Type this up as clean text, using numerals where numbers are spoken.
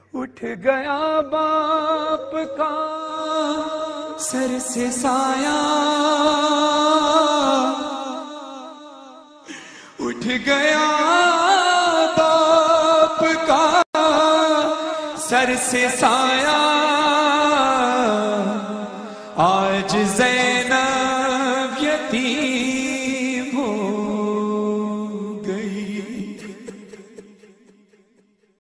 उठ गया बाप का सर से साया, उठ गया बाप का सर से साया। आज ज़ैनब यतीम